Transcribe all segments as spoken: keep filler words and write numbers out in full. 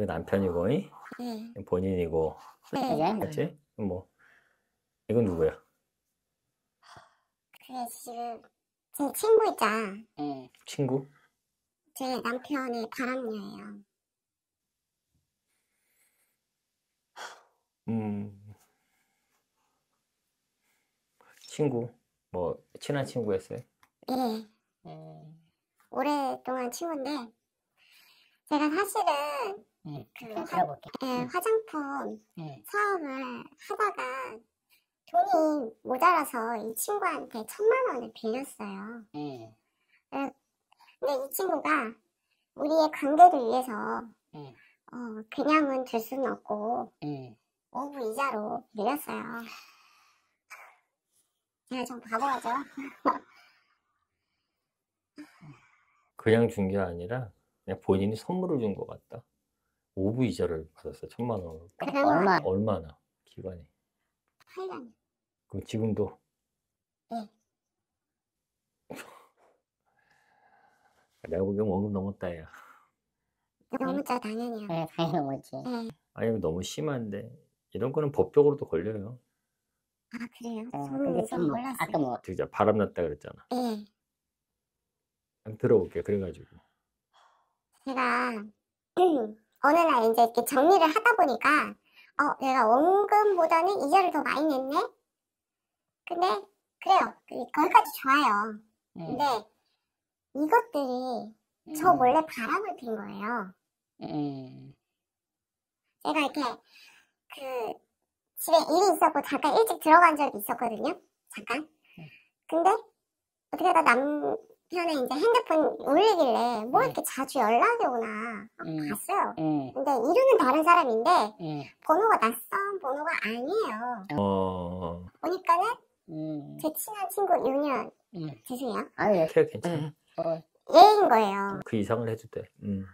이거 남편이고, 이? 네. 본인이고, 네. 그렇지? 뭐 이건 누구야? 그게 지금 제 친구이자 응. 친구? 제 남편의 바람녀예요. 음, 친구? 뭐 친한 친구였어요? 예. 응. 오랫동안 친구인데 제가 사실은 응. 그 좀 화, 들어볼게. 예, 응. 화장품 응. 사업을 하다가 돈이 모자라서 이 친구한테 천만 원을 빌렸어요. 응. 예, 근데 이 친구가 우리의 관계를 위해서 응. 어, 그냥은 줄 수는 없고 응. 오부 이자로 빌렸어요. 제가 좀 바보하죠? 그냥 준 게 아니라 그냥 본인이 선물을 준 것 같다. 오부 이자를 받았어, 천만 원으로. 그런 얼마? 거 얼마나? 기간이. 팔 년. 그럼 지금도? 네. 내가 보기엔 원금 넘었다, 야. 너무짜 당연히요. 네, 당연히 넘었지. 네. 아니, 이거 너무 심한데. 이런 거는 법적으로도 걸려요. 아 그래요? 어, 저는 근데 이제 좀 뭐, 몰랐어요. 아까 뭐, 진짜 바람났다 그랬잖아. 예. 한번 들어볼게, 그래가지고. 제가 어느 날 이제 이렇게 정리를 하다 보니까 어 내가 원금보다는 이자를 더 많이 냈네? 근데 그래요. 그- 거기까지 좋아요. 응. 근데 이것들이 응. 저 몰래 바람을 핀 거예요. 응. 제가 이렇게 그 집에 일이 있었고 잠깐 일찍 들어간 적이 있었거든요. 잠깐. 근데 어떻게 하다 남편의 이제 핸드폰 울리길래 뭐 이렇게 자주 연락이 오나 응. 봤어요. 응. 근데 이름은 다른 사람인데 응. 번호가 낯선 번호가 아니에요. 어, 보니까는 응. 제 친한 친구 윤현, 응. 죄송해요. 아유, 걔 괜찮아. 응. 어, 얘인 거예요. 그 이상을 해도 돼. 음.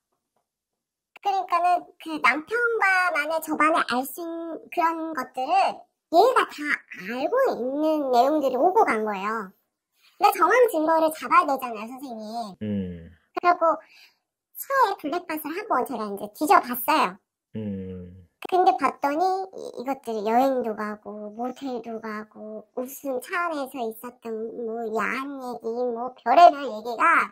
그러니까는 그 남편과만의 저만의 알 수 있는 그런 것들을 얘가 다 알고 있는 내용들이 오고 간 거예요. 근데 정황 증거를 잡아야 되잖아요, 선생님. 음. 그리고 서해 블랙박스를 한번 제가 이제 뒤져봤어요. 음. 근데 봤더니 이, 이것들이 여행도 가고 모텔도 가고 무슨 차 안에서 있었던 뭐 야한 얘기 뭐 별의별 얘기가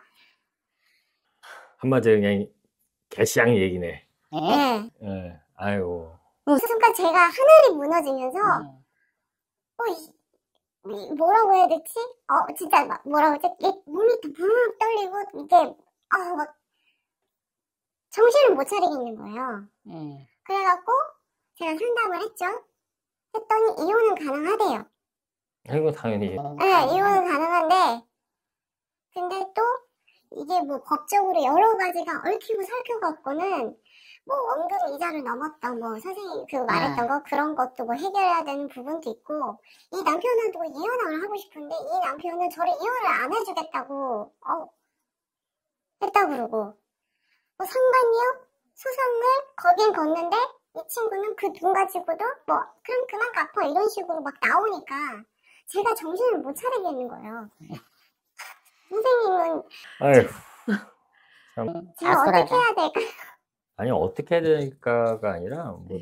한마디로 그냥 개시양 얘기네. 예? 예. 예. 아이고. 그 순간 제가 하늘이 무너지면서 응. 어, 이, 이 뭐라고 해야 되지? 어 진짜 막 뭐라고 하지? 이 몸이 붕 떨리고 이게 아 막 정신을 못 차리겠는 거예요. 응. 그래갖고 제가 상담을 했죠. 했더니 이혼은 가능하대요. 이거 당연히. 네, 이혼은 가능한데 근데 또 이게 뭐 법적으로 여러 가지가 얽히고 설켜갖고는 뭐 원금 이자를 넘었다 뭐 선생님 그 말했던 거 그런 것도 뭐 해결해야 되는 부분도 있고 이 남편은 이혼을 하고 싶은데 이 남편은 저를 이혼을 안 해주겠다고 어, 했다 그러고 뭐 상관이요? 소송을 거긴 걷는데 이 친구는 그 돈 가지고도 뭐 그럼 그만 갚아 이런 식으로 막 나오니까 제가 정신을 못 차리겠는 거예요. 선생님은 아휴. 제가 아수라다. 어떻게 해야 될까요? 아니, 어떻게 해야 될까가 아니라, 뭐,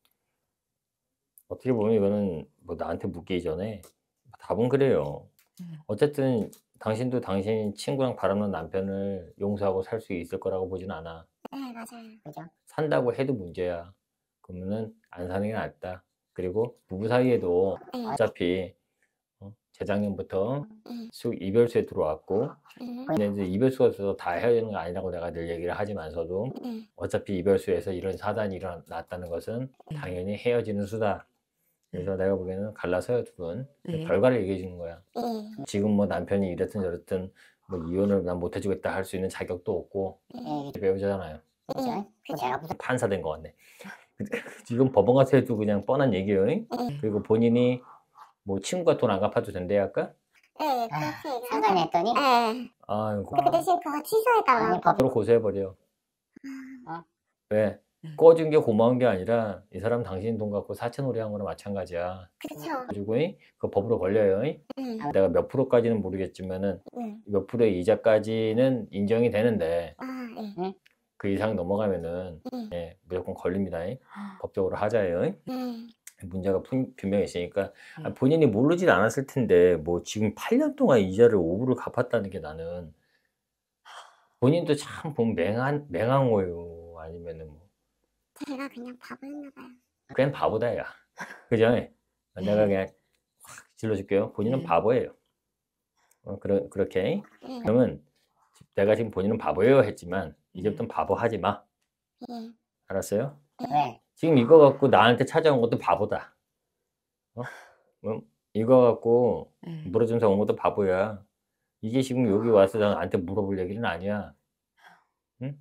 어떻게 보면 이거는 뭐 나한테 묻기 전에 답은 그래요. 어쨌든 당신도 당신 친구랑 바람난 남편을 용서하고 살 수 있을 거라고 보진 않아. 네 맞아요. 그죠? 산다고 해도 문제야. 그러면은 안 사는 게 낫다. 그리고 부부 사이에도 네. 어차피 어, 재작년부터 네. 쑥 이별수에 들어왔고, 네. 근데 이제 이별수가 있어서 다 헤어지는 거 아니라고 내가 늘 얘기를 하지만서도 네. 어차피 이별수에서 이런 사단이 일어났다는 것은 당연히 헤어지는 수다. 그래서 내가 보기에는 갈라서요, 두 분. 네. 결과를 얘기해 주는 거야. 네. 지금 뭐 남편이 이랬든 저랬든 뭐 이혼을 난 못 해주겠다 할 수 있는 자격도 없고 예, 배우자잖아요. 그죠? 그죠. 내가 무슨 판사 된 것 같네. 지금 법원 가서 해도 그냥 뻔한 얘기예요. 잉? 그리고 본인이 뭐 친구가 돈 안 갚아도 된대 할까? 네 그렇게 상담했더니 네. 아이고, 그 대신 그거 취소해달라고. 아니, 법- 바로 고소해버려. 어? 왜? 꺼준 게 고마운 게 아니라 이 사람 당신 돈 갖고 사채놀이 한 거나 마찬가지야. 그쵸. 가지고 잉? 그 법으로 걸려요. 잉? 네. 내가 몇 프로까지는 모르겠지만은 네. 몇 프로의 이자까지는 인정이 되는데 아 네. 그 이상 넘어가면은 네. 예, 무조건 걸립니다. 법적으로 하자예요. 네. 문제가 분- 분명히 있으니까 아, 네. 본인이 모르진 않았을 텐데 뭐 지금 팔 년 동안 이자를 오 불을 갚았다는 게 나는 본인도 참 보면 맹한 맹한 거예요. 아니면은 뭐 제가 그냥 바보였나 봐요. 그냥 바보다 야. 그죠? 내가 그냥 확 질러줄게요. 본인은 네. 바보예요. 어, 그러, 그렇게 네. 그러면 내가 지금 본인은 바보예요 했지만 이제부터는 바보 하지 마. 네. 알았어요? 네. 지금 이거 갖고 나한테 찾아온 것도 바보다. 어? 어? 이거 갖고 네. 물어주면서 온 것도 바보야. 이게 지금 여기 와서 나한테 물어볼 얘기는 아니야. 응?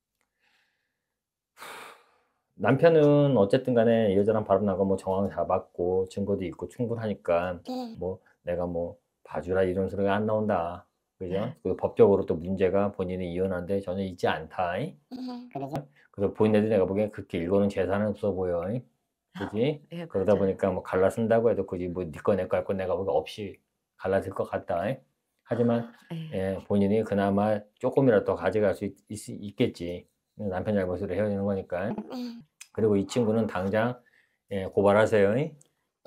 남편은 어쨌든 간에 이 여자랑 바로 나가 뭐 정황 잡았고 증거도 있고 충분하니까 네. 뭐 내가 뭐 봐주라 이런 소리가 안 나온다. 그죠? 그리고 법적으로 또 문제가 본인이 이혼한데 전혀 있지 않다. 네. 그러죠? 그래서 본인들이 내가 보기엔 그렇게 일고는 재산은 없어 보여. 그지? 예, 그러다 맞아요. 보니까 뭐 갈라쓴다고 해도 굳이 뭐 네 거 내 거 할 거 내가 보기 없이 갈라질 것 같다. 하지만 예. 예, 본인이 그나마 조금이라도 가져갈 수 있, 있, 겠지 남편 잘못으로 헤어지는 거니까. 네. 그리고 이 친구는 당장 예, 고발하세요. 네.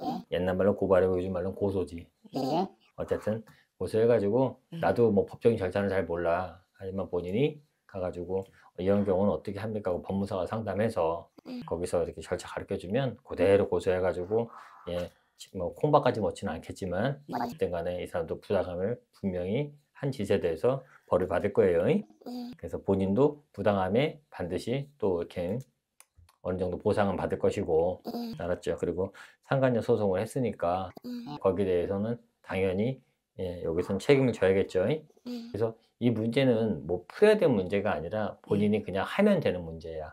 옛날 말로 고발이고 요즘 말로 고소지. 네. 어쨌든 고소해가지고 네. 나도 뭐 법적인 절차는 잘 몰라. 하지만 본인이 가가지고 이런 경우는 어떻게 합니까 하고 법무사가 상담해서 네. 거기서 이렇게 절차 가르쳐주면 그대로 고소해가지고 예, 뭐 콩밥까지 먹지는 않겠지만 어쨌든 간에 이 사람도 부당함을 분명히 한 짓에 대해서 벌을 받을 거예요. 네. 그래서 본인도 부당함에 반드시 또 이렇게 어느 정도 보상은 받을 것이고 네. 알았죠. 그리고 상간녀 소송을 했으니까 네. 거기에 대해서는 당연히 예, 여기서는 책임을 져야겠죠. 네. 그래서 이 문제는 뭐 풀어야 될 문제가 아니라 본인이 그냥 하면 되는 문제야.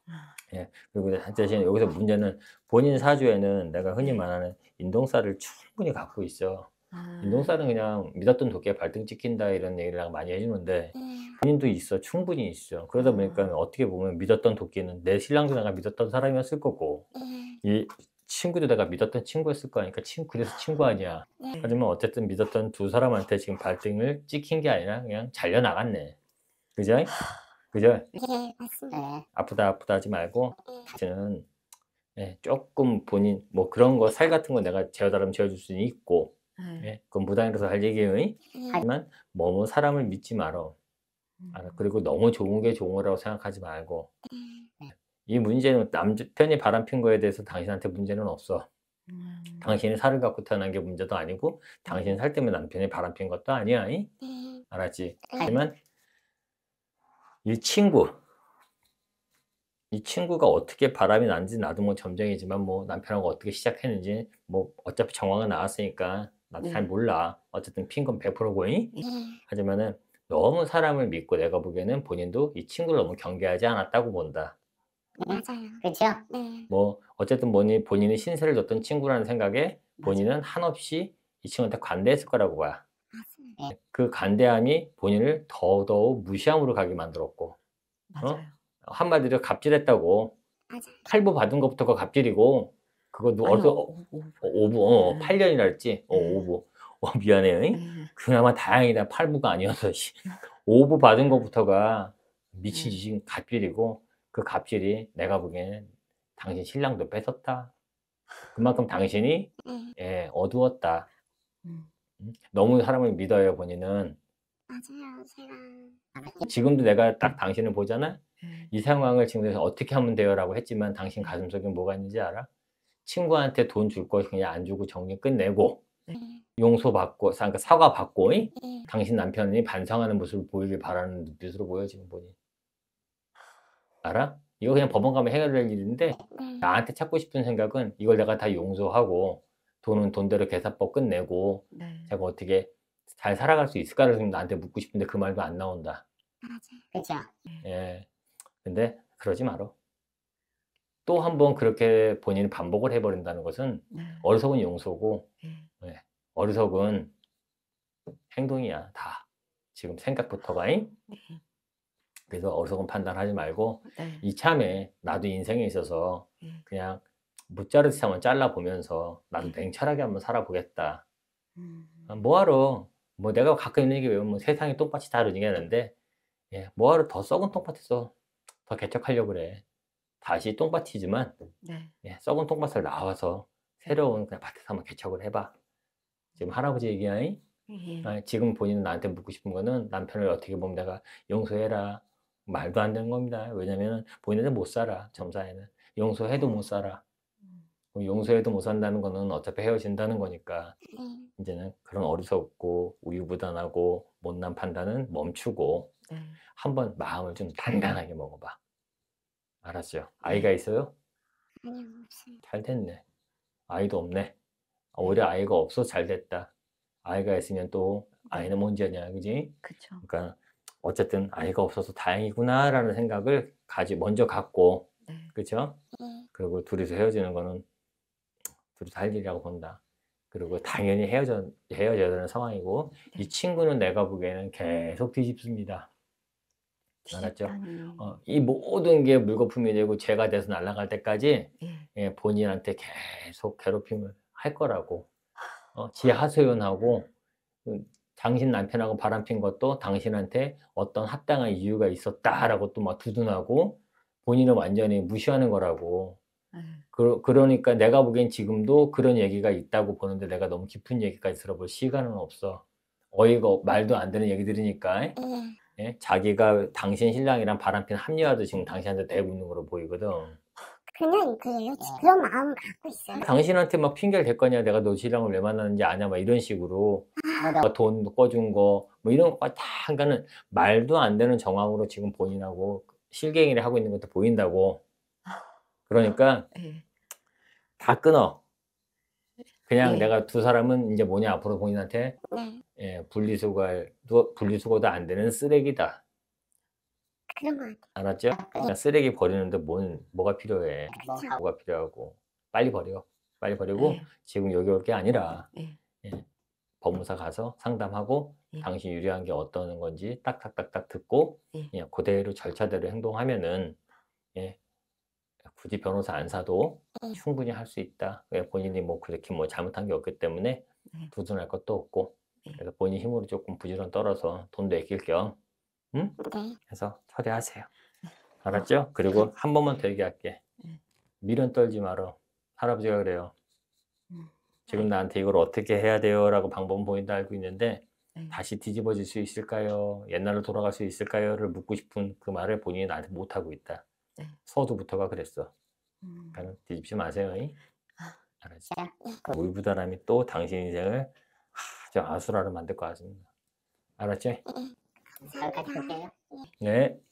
예, 그리고 대신 여기서 문제는 본인 사주에는 내가 흔히 말하는 인동살을 충분히 갖고 있어. 아. 인동살은 그냥 믿었던 도끼에 발등 찍힌다 이런 얘기를 많이 해주는데 네. 본인도 있어. 충분히 있어. 그러다 보니까 어떻게 보면 믿었던 도끼는 내 신랑도 내가 믿었던 사람이었을 거고 네. 이 친구도 내가 믿었던 친구였을 거니까 친구 그래서 친구 아니야. 네. 하지만 어쨌든 믿었던 두 사람한테 지금 발등을 찍힌 게 아니라 그냥 잘려 나갔네. 그죠? 그죠? 네. 맞습니다. 네. 아프다 아프다 하지 말고 네. 저는 예, 조금 본인 뭐 그런 거 살 같은 거 내가 재워달라면 재워줄 수는 있고 네. 예, 그건 무당이라서 할 얘기예요. 네. 하지만 너무 사람을 믿지 말어. 알아? 그리고 너무 좋은 게 좋은 거라고 생각하지 말고 네. 이 문제는 남편이 바람핀 거에 대해서 당신한테 문제는 없어. 음. 당신이 살을 갖고 태어난 게 문제도 아니고 당신이 살 때문에 남편이 바람핀 것도 아니야. 이? 네. 알았지? 하지만 이 친구 이 친구가 어떻게 바람이 난지 나도 뭐 점쟁이지만 뭐 남편하고 어떻게 시작했는지 뭐 어차피 정황은 나왔으니까 나도 네. 잘 몰라. 어쨌든 핀 건 백 퍼센트고 네. 하지만은 너무 사람을 믿고 내가 보기에는 본인도 이 친구를 너무 경계하지 않았다고 본다. 맞아요. 그렇죠? 네. 뭐 어쨌든 뭐니 본인이 신세를 졌던 친구라는 생각에 본인은 한없이 이 친구한테 관대했을 거라고 봐. 맞습니다. 그 관대함이 본인을 더더욱 무시함으로 가게 만들었고 맞아요. 한마디로 갑질했다고. 맞아요. 탈부 받은 것부터가 갑질이고 그거 누 아니, 어디서 오- 오- 오- 오부 어 네. 팔 년이라 했지. 어 네. 오부. 어 미안해요. 잉? 네. 그나마 다행이다. 팔부가 아니어서 씨. 오부 받은 것부터가 미친 네. 짓인 갑질이고 그 갑질이 내가 보기에는 당신 신랑도 뺏었다. 그만큼 당신이 네. 예, 어두웠다. 음. 음? 너무 사람을 믿어요, 본인은. 맞아요. 제가 지금도 내가 딱 당신을 보잖아? 네. 이 상황을 지금 어떻게 하면 돼요? 라고 했지만 당신 가슴속에 뭐가 있는지 알아? 친구한테 돈 줄 거 그냥 안 주고 정리 끝내고 네. 용서받고 그러니까 사과받고 이? 네. 당신 남편이 반성하는 모습을 보이길 바라는 눈빛으로 보여 지금 보니. 알아? 이거 그냥 법원 가면 해결될 일인데 네. 나한테 찾고 싶은 생각은 이걸 내가 다 용서하고 돈은 돈대로 계산법 끝내고 네. 제가 어떻게 잘 살아갈 수 있을까를 지금 나한테 묻고 싶은데 그 말도 안 나온다. 맞아요. 그렇죠? 예. 근데 그러지 말어. 또 한 번 그렇게 본인이 반복을 해버린다는 것은 네. 어리석은 용서고 네. 어리석은 행동이야 다. 지금 생각부터가 잉? 그래서 어리석은 판단하지 말고 네. 이참에 나도 인생에 있어서 네. 그냥 무자르듯이 한번 잘라보면서 나도 냉철하게 한번 살아보겠다. 음. 아, 뭐하러 뭐 내가 가끔 있는 얘기 외우면 세상이 똥밭이 다르긴 하는데 예, 뭐하러 더 썩은 똥밭에서 더 개척하려고 그래. 다시 똥밭이지만 네. 예, 썩은 똥밭을 나와서 새로운 그냥 밭에서 한번 개척을 해봐. 지금 할아버지 얘기야. 예. 아, 지금 본인은 나한테 묻고 싶은 거는 남편을 어떻게 보면 내가 용서해라. 말도 안 되는 겁니다. 왜냐면 본인은 못 살아. 점사에는. 용서해도 못 살아. 음. 용서해도 못 산다는 거는 어차피 헤어진다는 거니까 네. 이제는 그런 어리석고 우유부단하고 못난 판단은 멈추고 네. 한번 마음을 좀 단단하게 먹어봐. 알았죠? 네. 아이가 있어요? 아니요, 없어요. 잘 됐네. 아이도 없네. 오히려 아이가 없어 잘 됐다. 아이가 있으면 또 아이는 문제냐, 그지? 그쵸. 그러니까 어쨌든 아이가 없어서 다행이구나라는 생각을 가지 먼저 갖고, 네. 그렇죠? 네. 그리고 둘이서 헤어지는 거는 둘이서 할 일이라고 본다. 그리고 당연히 헤어져 헤어져야 되는 상황이고 네. 이 친구는 내가 보기에는 계속 뒤집습니다. 알았죠? 뒤집다니. 어, 이 모든 게 물거품이 되고 죄가 돼서 날아갈 때까지 예. 예, 본인한테 계속 괴롭힘을 할 거라고. 어, 지 하소연하고 음, 당신 남편하고 바람핀 것도 당신한테 어떤 합당한 이유가 있었다라고 또 막 두둔하고 본인은 완전히 무시하는 거라고. 예. 그, 그러니까 내가 보기엔 지금도 그런 얘기가 있다고 보는데 내가 너무 깊은 얘기까지 들어볼 시간은 없어. 어이가 없- 말도 안 되는 얘기 들으니까. 예. 예? 자기가 당신 신랑이랑 바람핀 합리화도 지금 당신한테 대고 있는 거로 보이거든. 그냥 그래요. 그런 마음을 갖고 있어요. 당신한테 막 핑계를 댈 거냐, 내가 너 신랑을 왜 만나는지 아냐, 막 이런 식으로. 뭐 돈 꿔준 거, 뭐 이런 거 다, 그러니까는 말도 안 되는 정황으로 지금 본인하고 실갱이를 하고 있는 것도 보인다고. 그러니까 예. 다 끊어. 그냥 예. 내가 두 사람은 이제 뭐냐, 앞으로 본인한테, 네. 예, 분리수거, 분리수거도 안 되는 쓰레기다. 그런 것 같아요. 알았죠? 그러니까 쓰레기 버리는데 뭔, 뭐가 필요해. 그쵸. 뭐가 필요하고. 빨리 버려. 빨리 버리고, 예. 지금 여기 올 게 아니라, 예. 예, 법무사 가서 상담하고, 예. 당신 유리한 게 어떤 건지 딱딱딱딱 듣고, 예. 예, 그대로 절차대로 행동하면은, 예, 굳이 변호사 안 사도 예. 충분히 할 수 있다. 왜 본인이 뭐 그렇게 뭐 잘못한 게 없기 때문에 네. 두둔할 것도 없고, 예. 그래서 본인 힘으로 조금 부지런 떨어서 돈도 아낄 겸, 응? 네. 해서 처리하세요. 알았죠? 그리고 한 번만 더 얘기할게. 예. 미련 떨지 말어. 할아버지가 그래요. 음. 지금 나한테 이걸 어떻게 해야 돼요? 라고 방법은 보인다 알고 있는데 네. 다시 뒤집어질 수 있을까요? 옛날로 돌아갈 수 있을까요? 를 묻고 싶은 그 말을 본인이 나한테 못하고 있다. 네. 서두부터가 그랬어. 음. 그러니까 뒤집지 마세요. 잉? 아. 알았지? 그 우유부단함이 또 당신 인생을 아주 아수라로 만들 것 같습니다. 알았지? 여기까지 볼게요. 네.